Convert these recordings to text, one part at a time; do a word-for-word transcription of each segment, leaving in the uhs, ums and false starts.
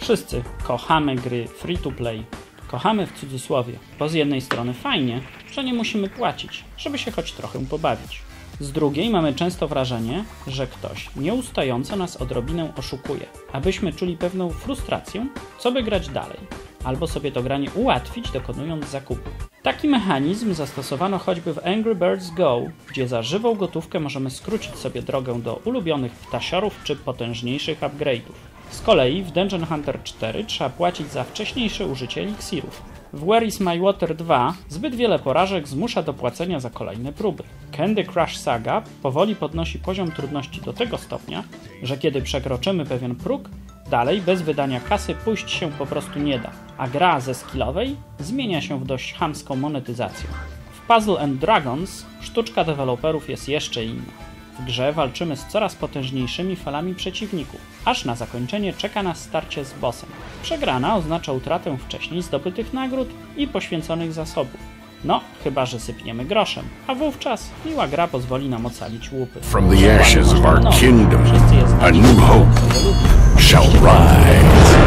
Wszyscy kochamy gry free-to-play. Kochamy w cudzysłowie, bo z jednej strony fajnie, że nie musimy płacić, żeby się choć trochę pobawić. Z drugiej mamy często wrażenie, że ktoś nieustająco nas odrobinę oszukuje, abyśmy czuli pewną frustrację, co by grać dalej, albo sobie to granie ułatwić, dokonując zakupu. Taki mechanizm zastosowano choćby w Angry Birds Go, gdzie za żywą gotówkę możemy skrócić sobie drogę do ulubionych ptasiorów czy potężniejszych upgrade'ów. Z kolei w Dungeon Hunter cztery trzeba płacić za wcześniejsze użycie eliksirów. W Where is My Water dwa zbyt wiele porażek zmusza do płacenia za kolejne próby. Candy Crush Saga powoli podnosi poziom trudności do tego stopnia, że kiedy przekroczymy pewien próg, dalej bez wydania kasy pójść się po prostu nie da, a gra ze skillowej zmienia się w dość chamską monetyzację. W Puzzle and Dragons sztuczka deweloperów jest jeszcze inna. W grze walczymy z coraz potężniejszymi falami przeciwników, aż na zakończenie czeka nas starcie z bossem. Przegrana oznacza utratę wcześniej zdobytych nagród i poświęconych zasobów. No, chyba że sypniemy groszem, a wówczas miła gra pozwoli nam ocalić łupy. From the ashes of our kingdom, a new hope shall rise.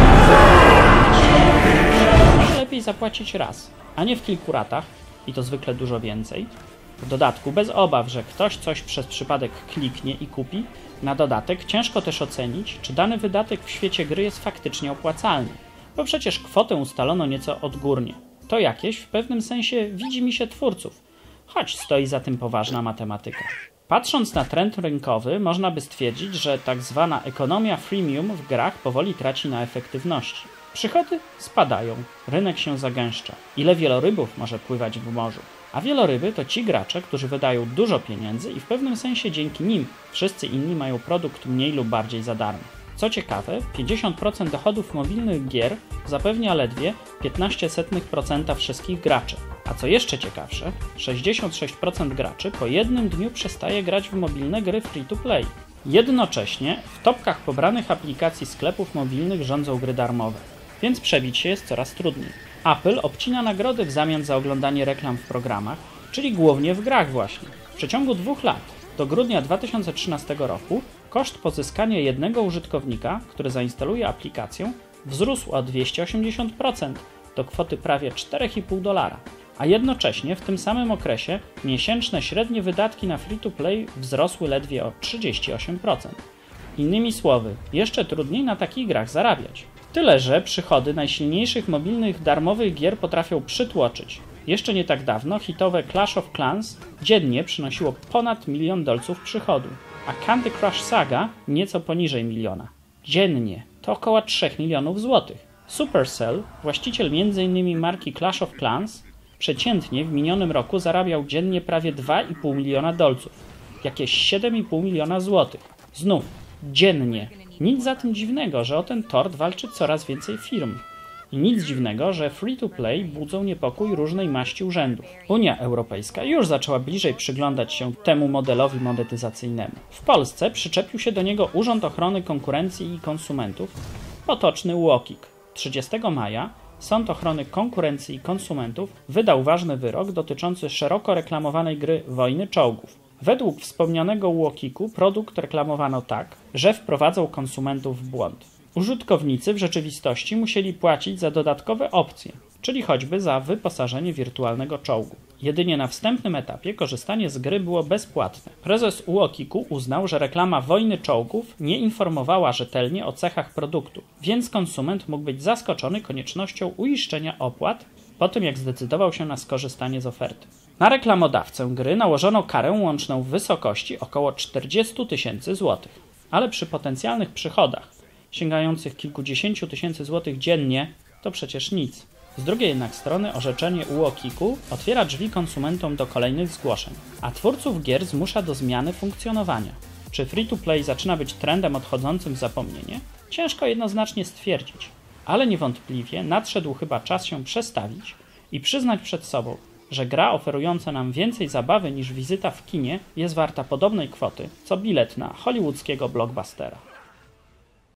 Lepiej zapłacić raz, a nie w kilku ratach, i to zwykle dużo więcej. W dodatku bez obaw, że ktoś coś przez przypadek kliknie i kupi, na dodatek ciężko też ocenić, czy dany wydatek w świecie gry jest faktycznie opłacalny, bo przecież kwotę ustalono nieco odgórnie. To jakieś w pewnym sensie widzi mi się twórców, choć stoi za tym poważna matematyka. Patrząc na trend rynkowy, można by stwierdzić, że tak zwana ekonomia freemium w grach powoli traci na efektywności. Przychody spadają, rynek się zagęszcza. Ile wielorybów może pływać w morzu? A wieloryby to ci gracze, którzy wydają dużo pieniędzy i w pewnym sensie dzięki nim wszyscy inni mają produkt mniej lub bardziej za darmo. Co ciekawe, pięćdziesiąt procent dochodów mobilnych gier zapewnia ledwie piętnaście procent wszystkich graczy. A co jeszcze ciekawsze, sześćdziesiąt sześć procent graczy po jednym dniu przestaje grać w mobilne gry free-to-play. Jednocześnie w topkach pobranych aplikacji sklepów mobilnych rządzą gry darmowe, więc przebić się jest coraz trudniej. Apple obcina nagrody w zamian za oglądanie reklam w programach, czyli głównie w grach właśnie. W przeciągu dwóch lat, do grudnia dwa tysiące trzynastego roku, koszt pozyskania jednego użytkownika, który zainstaluje aplikację, wzrósł o dwieście osiemdziesiąt procent do kwoty prawie cztery i pół dolara, a jednocześnie w tym samym okresie miesięczne średnie wydatki na free-to-play wzrosły ledwie o trzydzieści osiem procent. Innymi słowy, jeszcze trudniej na takich grach zarabiać. Tyle, że przychody najsilniejszych mobilnych darmowych gier potrafią przytłoczyć. Jeszcze nie tak dawno hitowe Clash of Clans dziennie przynosiło ponad milion dolców przychodu, a Candy Crush Saga nieco poniżej miliona. Dziennie to około trzech milionów złotych. Supercell, właściciel między innymi marki Clash of Clans, przeciętnie w minionym roku zarabiał dziennie prawie dwa i pół miliona dolców, jakieś siedem i pół miliona złotych. Znów, dziennie. Nic za tym dziwnego, że o ten tort walczy coraz więcej firm. I nic dziwnego, że free-to-play budzą niepokój różnej maści urzędów. Unia Europejska już zaczęła bliżej przyglądać się temu modelowi monetyzacyjnemu. W Polsce przyczepił się do niego Urząd Ochrony Konkurencji i Konsumentów, potoczny UOKiK. trzydziestego maja Sąd Ochrony Konkurencji i Konsumentów wydał ważny wyrok dotyczący szeroko reklamowanej gry Wojny Czołgów. Według wspomnianego UOKiK-u produkt reklamowano tak, że wprowadzał konsumentów w błąd. Użytkownicy w rzeczywistości musieli płacić za dodatkowe opcje, czyli choćby za wyposażenie wirtualnego czołgu. Jedynie na wstępnym etapie korzystanie z gry było bezpłatne. Prezes UOKiK-u uznał, że reklama Wojny Czołgów nie informowała rzetelnie o cechach produktu, więc konsument mógł być zaskoczony koniecznością uiszczenia opłat po tym, jak zdecydował się na skorzystanie z oferty. Na reklamodawcę gry nałożono karę łączną w wysokości około czterdzieści tysięcy złotych, ale przy potencjalnych przychodach sięgających kilkudziesięciu tysięcy złotych dziennie to przecież nic. Z drugiej jednak strony orzeczenie UOKiK-u otwiera drzwi konsumentom do kolejnych zgłoszeń, a twórców gier zmusza do zmiany funkcjonowania. Czy free-to-play zaczyna być trendem odchodzącym w zapomnienie? Ciężko jednoznacznie stwierdzić, ale niewątpliwie nadszedł chyba czas się przestawić i przyznać przed sobą, że gra oferująca nam więcej zabawy niż wizyta w kinie jest warta podobnej kwoty, co bilet na hollywoodzkiego blockbustera.